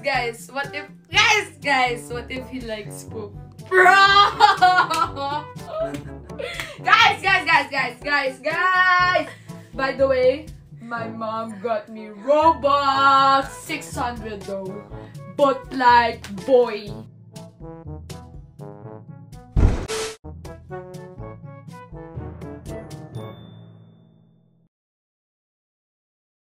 what if he likes poop? Bro! guys! By the way, my mom got me Robux 600 though. But like, boy,